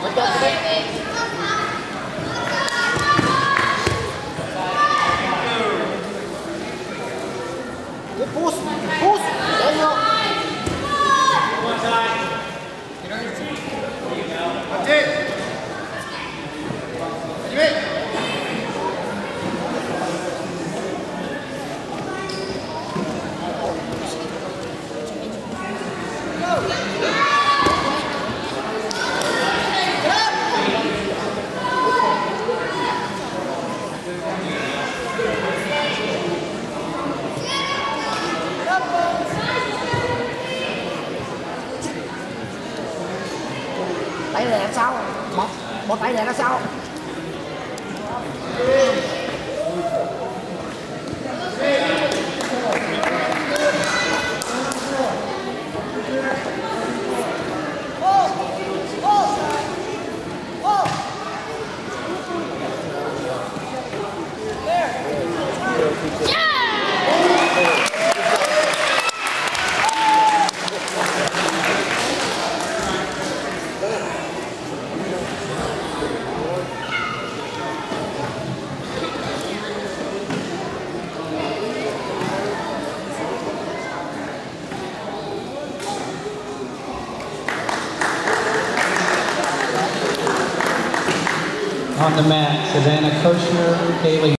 Push, push, there you go. One side. That's it. Tay lẹ sao? Một tay lẹ ra sao? On the mat, Savannah Koshner, Kaylee